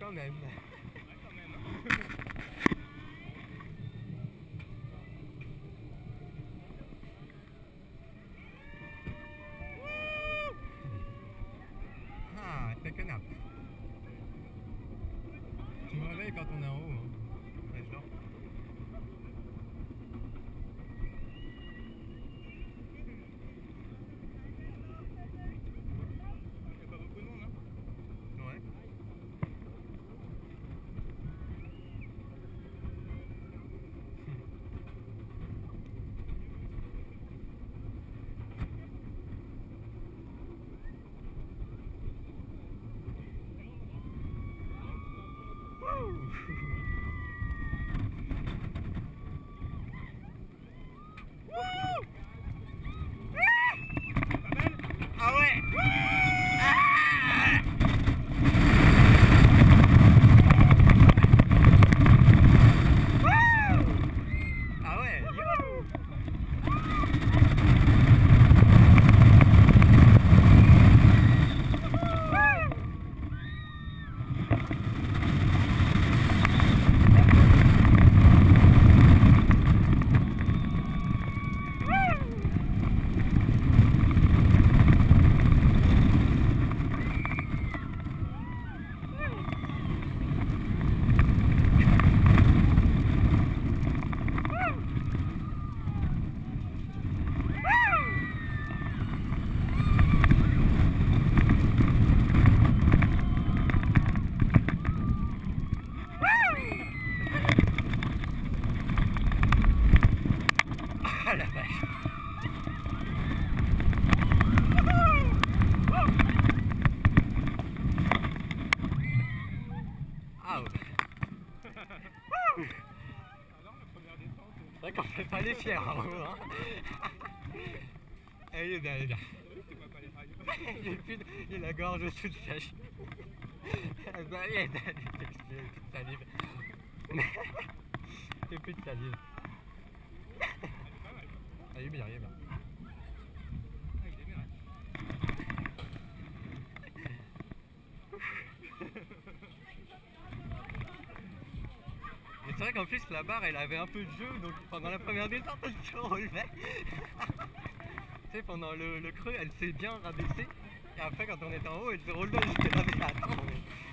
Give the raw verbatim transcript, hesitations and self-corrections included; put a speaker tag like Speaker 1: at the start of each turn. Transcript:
Speaker 1: Quand même. Ah, c'est que nappe. Tu me réveilles quand on est en haut. Hein. Ouais, je dors. Il n'y a pas beaucoup de monde, hein? Ouais. Ah ouais. Ah ouais. Ah la vache. Ah ouais.
Speaker 2: Alors la première descente.
Speaker 1: C'est vrai qu'on fait pas les fiers en haut, hein. Elle est bien, elle est bien.
Speaker 2: C'est pas pas les rails.
Speaker 1: J'ai plus de... J'ai la gorge toute sèche. Elle va aller, elle a plus de salive. J'ai plus de salive. Elle est bien, elle est bien.
Speaker 2: Ah, il est bien.
Speaker 1: Mais c'est vrai qu'en plus la barre elle avait un peu de jeu, donc pendant la première descente elle se relevait. Tu sais, pendant le, le creux elle s'est bien rabaissée, et après quand on était en haut elle se relevait, j'étais là mais attends mais...